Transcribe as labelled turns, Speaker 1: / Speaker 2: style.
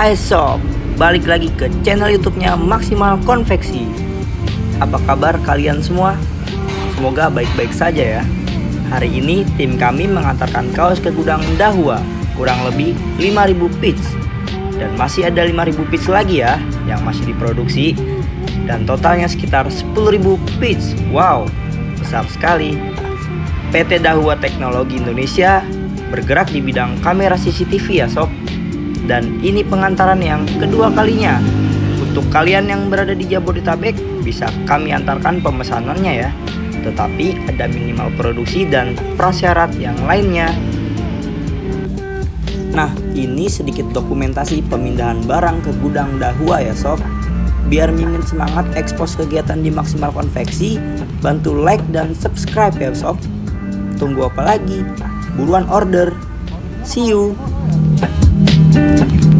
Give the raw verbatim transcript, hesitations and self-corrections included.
Speaker 1: Hai sob, balik lagi ke channel YouTube-nya Maksimal Konveksi. Apa kabar kalian semua? Semoga baik-baik saja ya. Hari ini tim kami mengantarkan kaos ke gudang Dahua, kurang lebih lima ribu piece. Dan masih ada lima ribu piece lagi ya yang masih diproduksi. Dan totalnya sekitar sepuluh ribu piece. Wow, besar sekali. P T Dahua Teknologi Indonesia bergerak di bidang kamera C C T V ya sob. Dan ini pengantaran yang kedua kalinya. Untuk kalian yang berada di Jabodetabek, bisa kami antarkan pemesanannya ya. Tetapi ada minimal produksi dan prasyarat yang lainnya. Nah, ini sedikit dokumentasi pemindahan barang ke gudang Dahua ya sob. Biar mimin semangat ekspos kegiatan di Maksimal Konveksi, bantu like dan subscribe ya sob. Tunggu apa lagi? Buruan order. See you. Thank you.